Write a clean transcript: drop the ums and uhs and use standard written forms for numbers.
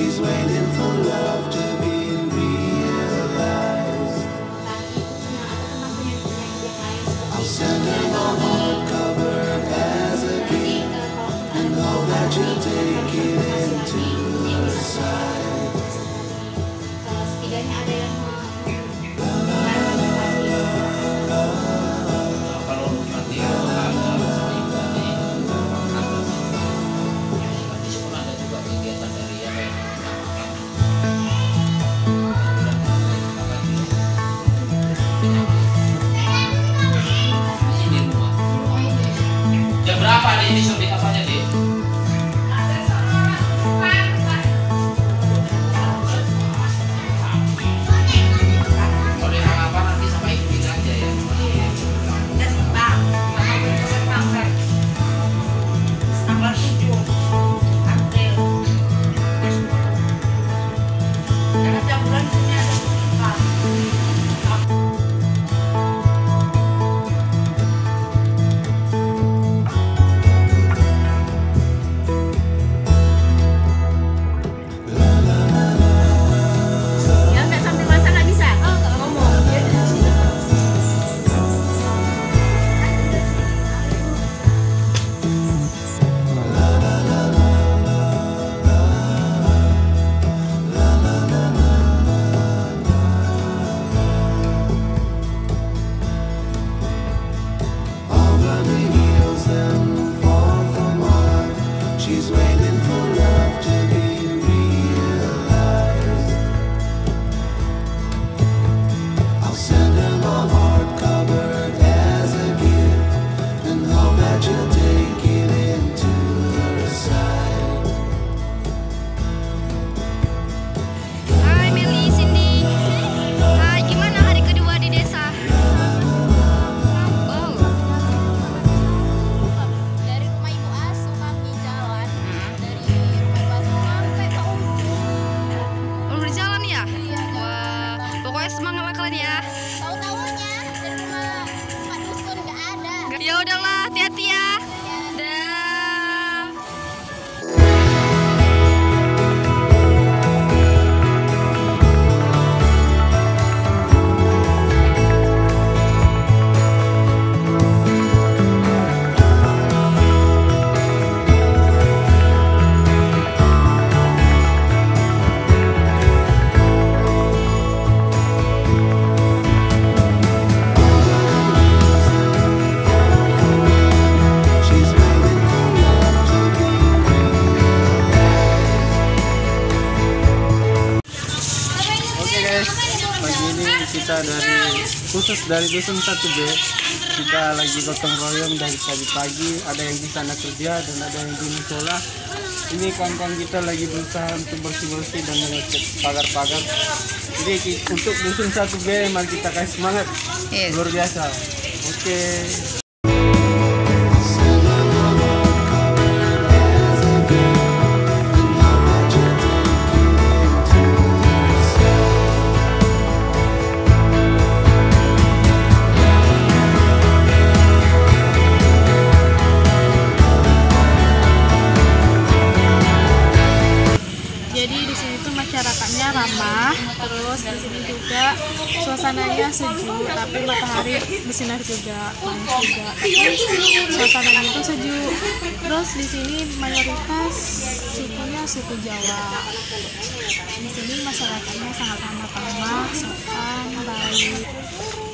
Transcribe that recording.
She's waiting for love to be realized. I'll send her my hardcover as a gift and hope that you'll take it into her side. Setidaknya ada yang berapa nih disuntik apanya nih? Kalau yang apa nanti sama ibu aja ya. tanggal 7 April. Karena tiap bulan di sini ada suntikan. She's waiting for love to be realized. I'll send her my hardcover as a gift and hope that you'll take it into her side. Hai Meli, Cindy. Hai, gimana hari kedua di desa? Oh. Dari rumah Ibu Asu kami jalan dari rumah Ibu Asu sampai ke ujung. Berjalan ya? Iya. Wah, pokoknya semangat lah kalian ya. Tahu-tahunya dari rumah Pak Dusun nggak ada. Ya udahlah, hati-hati ya. Dah. She's waiting for love to be Oke guys, pagi ini kita khusus dari Dusun 1B, kita lagi gotong royong dari pagi-pagi. Ada yang di sana kerja dan ada yang di musola. Ini kawan-kawan kita lagi berusaha untuk bersih-bersih dan mengecat pagar-pagar. Jadi untuk Dusun 1B, mari kita kasih semangat. Yes. Luar biasa. Oke. Jadi di sini tuh masyarakatnya ramah, terus di sini juga suasananya sejuk, tapi matahari bersinar juga, panas juga. Suasananya itu sejuk. Terus di sini mayoritas sukunya suku Jawa. Di sini masyarakatnya sangat ramah tamah, sopan, baik.